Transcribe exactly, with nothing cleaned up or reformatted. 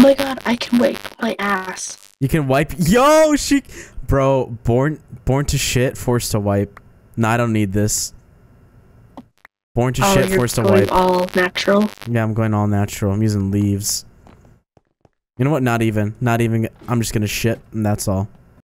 my god, I can wipe my ass. You can wipe. Yo, she, bro, born, born to shit, forced to wipe. No, I don't need this. Born to Oh, shit, you're forced to going wipe. all natural. Yeah, I'm going all natural. I'm using leaves. You know what? Not even. Not even. I'm just gonna shit, and that's all.